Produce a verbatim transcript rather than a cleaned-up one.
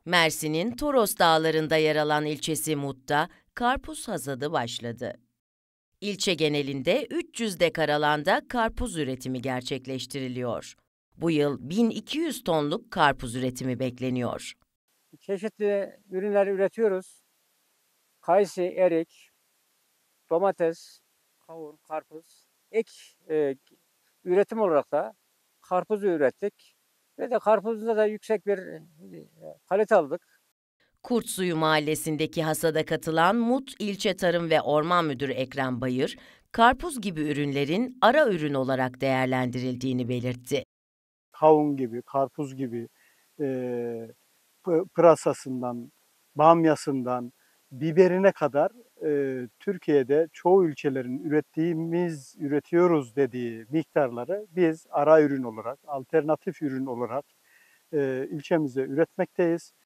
Mersin'in Toros Dağları'nda yer alan ilçesi Mut'ta karpuz hasadı başladı. İlçe genelinde üç yüz dekar alanda karpuz üretimi gerçekleştiriliyor. Bu yıl bin iki yüz tonluk karpuz üretimi bekleniyor. Çeşitli ürünler üretiyoruz. Kayısı, erik, domates, kavun, karpuz. Ek e, üretim olarak da karpuzu ürettik. Ve de karpuzda da yüksek bir e, kalite aldık. Kurtsuyu Mahallesi'ndeki hasada katılan Mut İlçe Tarım ve Orman Müdürü Ekrem Bayır, karpuz gibi ürünlerin ara ürün olarak değerlendirildiğini belirtti. Kavun gibi, karpuz gibi, e, pırasasından, bamyasından, biberine kadar e, Türkiye'de çoğu ülkelerin ürettiğimiz, üretiyoruz dediği miktarları biz ara ürün olarak, alternatif ürün olarak e, ilçemizde üretmekteyiz.